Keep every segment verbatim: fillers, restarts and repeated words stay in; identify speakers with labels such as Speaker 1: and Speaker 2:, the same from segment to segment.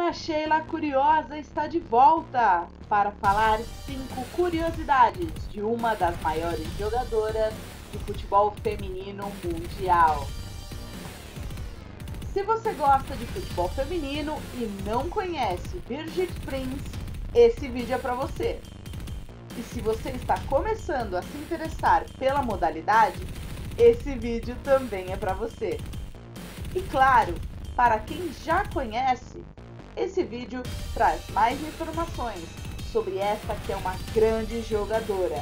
Speaker 1: Ana Sheila Curiosa está de volta para falar cinco curiosidades de uma das maiores jogadoras de futebol feminino mundial. Se você gosta de futebol feminino e não conhece Birgit Prinz, esse vídeo é para você. E se você está começando a se interessar pela modalidade, esse vídeo também é para você. E claro, para quem já conhece, esse vídeo traz mais informações sobre esta que é uma grande jogadora.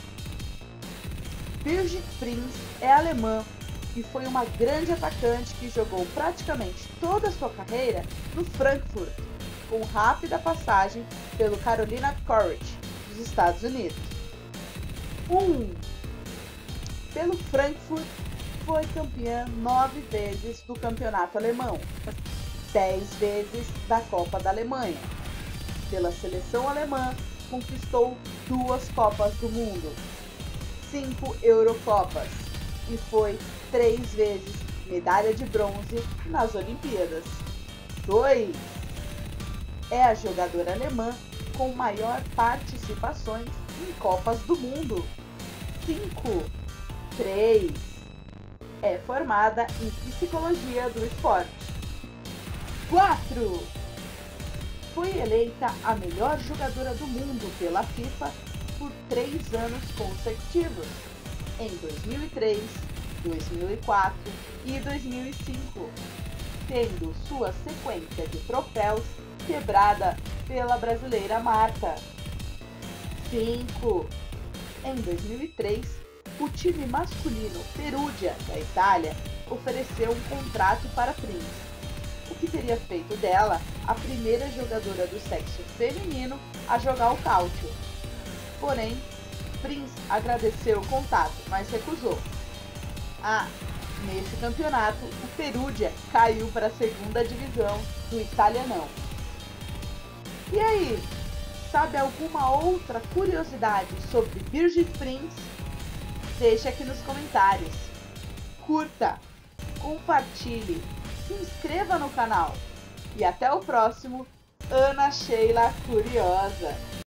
Speaker 1: Birgit Prinz é alemã e foi uma grande atacante que jogou praticamente toda a sua carreira no Frankfurt, com rápida passagem pelo Carolina Courage, dos Estados Unidos. Um. Pelo Frankfurt, foi campeã nove vezes do campeonato alemão, dez vezes da Copa da Alemanha. Pela seleção alemã, conquistou duas Copas do Mundo, cinco Eurocopas e foi três vezes medalha de bronze nas Olimpíadas. dois. É a jogadora alemã com maior participações em Copas do Mundo. cinco. três. É formada em Psicologia do Esporte. quatro. Foi eleita a melhor jogadora do mundo pela FIFA por três anos consecutivos, em dois mil e três, dois mil e quatro e dois mil e cinco, tendo sua sequência de troféus quebrada pela brasileira Marta. cinco. Em dois mil e três, o time masculino Perugia, da Itália, ofereceu um contrato para Prinz, o que teria feito dela a primeira jogadora do sexo feminino a jogar o cálcio. Porém, Prinz agradeceu o contato, mas recusou. Ah, nesse campeonato, o Perugia caiu para a segunda divisão do Italianão. E aí, sabe alguma outra curiosidade sobre Birgit Prinz? Deixe aqui nos comentários. Curta, compartilhe, se inscreva no canal. E até o próximo Ana Sheila Curiosa.